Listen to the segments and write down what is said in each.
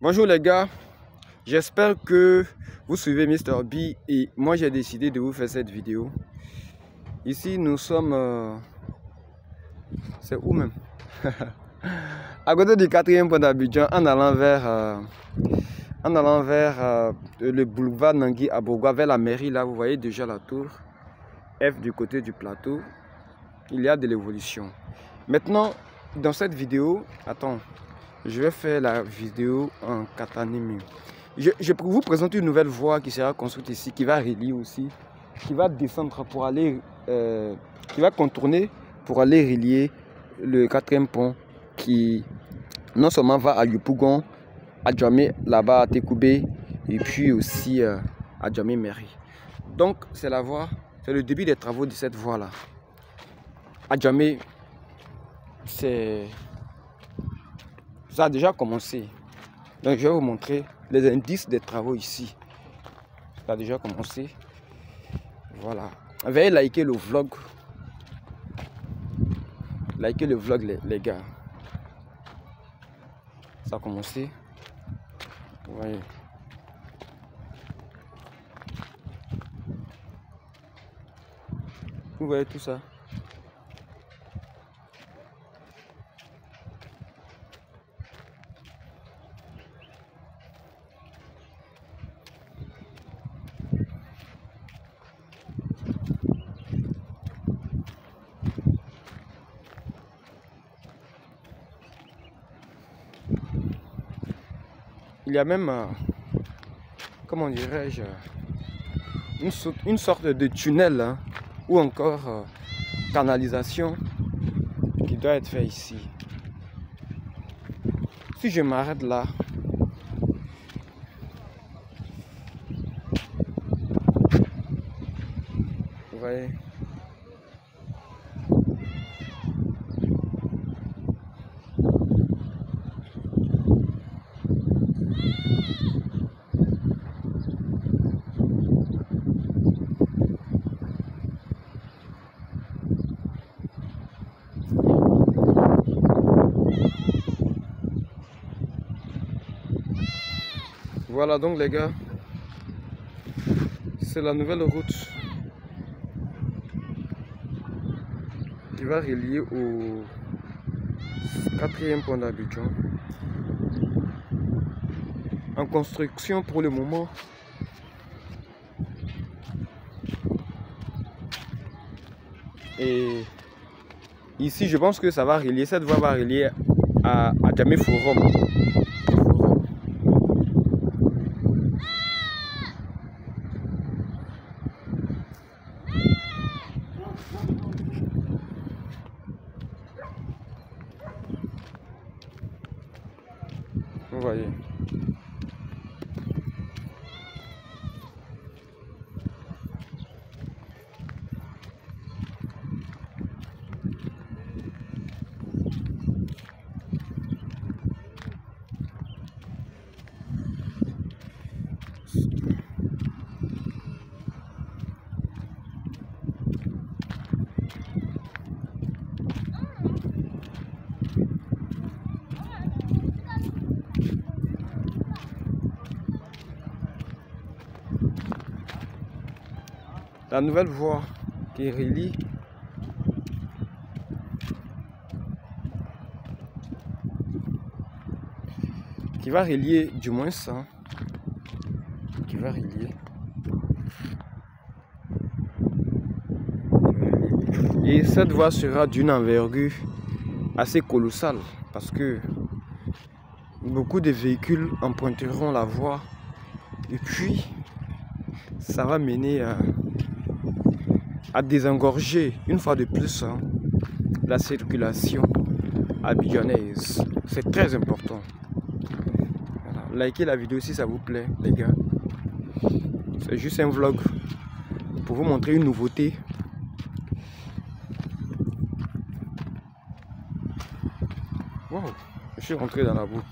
Bonjour les gars, j'espère que vous suivez Mister B et moi j'ai décidé de vous faire cette vidéo. Ici nous sommes, c'est où même? À côté du 4e pont d'Abidjan en allant vers le boulevard Nangui à Bourgois, vers la mairie là, vous voyez déjà la tour F du côté du plateau. Il y a de l'évolution. Maintenant, dans cette vidéo, attends. Je vais faire la vidéo en Katanimi. Je vous présente une nouvelle voie qui sera construite ici, qui va relier aussi, qui va descendre pour aller, qui va contourner pour aller relier le 4e pont qui non seulement va à Yopougon, à Djamé, là-bas à Tekoubé, et puis aussi à Djamé Mairie. Donc c'est la voie, c'est le début des travaux de cette voie-là. À Djamé, ça a déjà commencé. Donc je vais vous montrer les indices des travaux ici. Ça a déjà commencé. Voilà. Veuillez liker le vlog. Likez le vlog les gars. Ça a commencé. Vous voyez. Vous voyez tout ça. Il y a même, comment dirais-je, une sorte de tunnel hein, ou encore canalisation qui doit être fait ici. Si je m'arrête là, vous voyez. Voilà donc les gars, c'est la nouvelle route qui va relier au 4e pont d'Abidjan. En construction pour le moment. Et ici je pense que ça va relier, cette voie va relier à Djamé Forum. Vous voyez. La nouvelle voie qui relie qui va relier du moins ça, qui va relier. Et cette voie sera d'une envergure assez colossale parce que beaucoup de véhicules emprunteront la voie et puis ça va mener à désengorger une fois de plus hein, la circulation abidjanaise. C'est très important. Voilà. Likez la vidéo si ça vous plaît les gars. C'est juste un vlog pour vous montrer une nouveauté. Wow, je suis rentré dans la boue.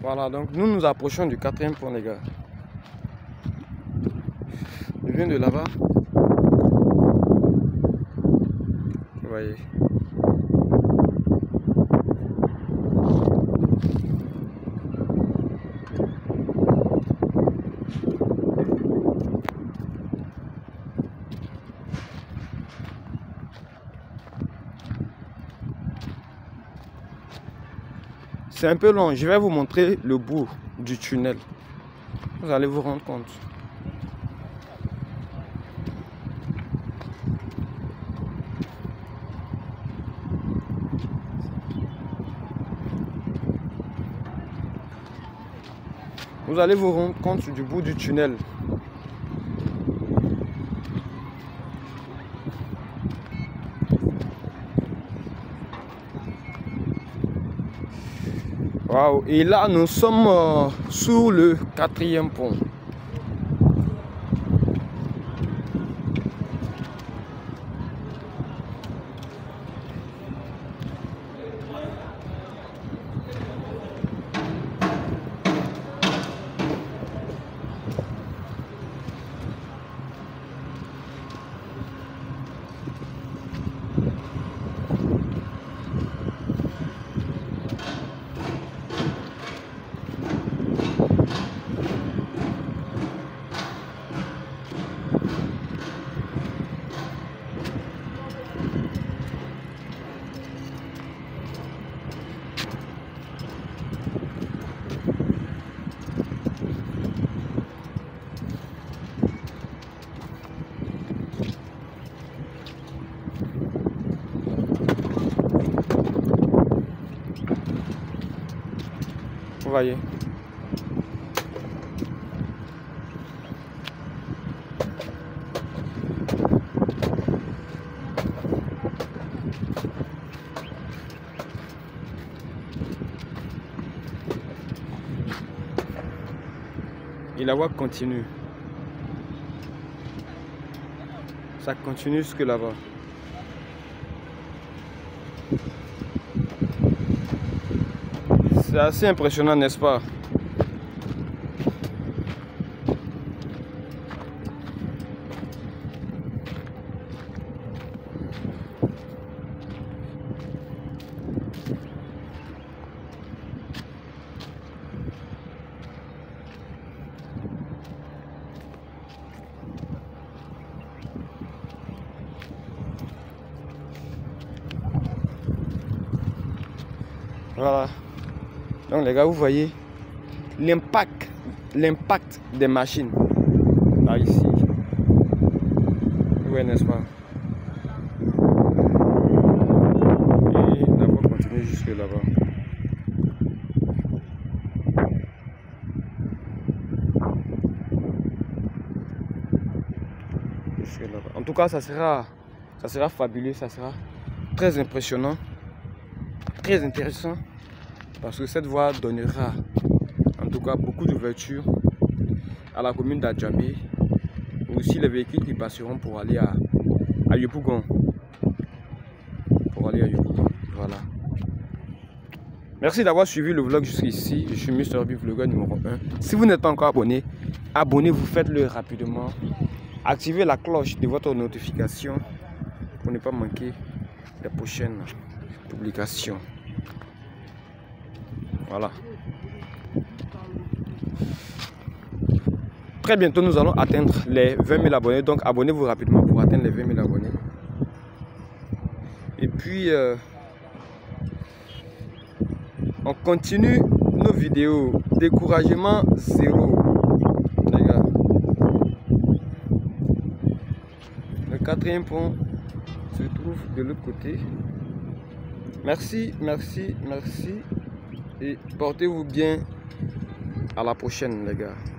Voilà, donc nous nous approchons du 4e pont, les gars. Je viens de là-bas. Vous voyez. C'est un peu long, je vais vous montrer le bout du tunnel. Vous allez vous rendre compte. Vous allez vous rendre compte du bout du tunnel. Waouh! Et là, nous sommes sous le 4e pont. Vous voyez. Et la voie continue. Ça continue jusque là-bas. C'est assez impressionnant, n'est-ce pas? Voilà. Donc les gars, vous voyez l'impact des machines par ici. Ouais, n'est-ce pas? Et la voie continue jusque là-bas. En tout cas, ça sera fabuleux, ça sera très impressionnant, très intéressant, parce que cette voie donnera en tout cas beaucoup d'ouverture à la commune d'Adjamé, aussi les véhicules qui passeront pour aller à Yopougon. Voilà. Merci d'avoir suivi le vlog jusqu'ici. Je suis Mr. B Vlogger numéro 1. Si vous n'êtes pas encore abonné, abonnez-vous, faites-le rapidement. Activez la cloche de votre notification pour ne pas manquer les prochaines publications. Voilà. Très bientôt, nous allons atteindre les 20 000 abonnés. Donc, abonnez-vous rapidement pour atteindre les 20 000 abonnés. Et puis, on continue nos vidéos. Découragement zéro. Les gars. Le 4e pont se trouve de l'autre côté. Merci, merci, merci. Et portez-vous bien. À la prochaine, les gars.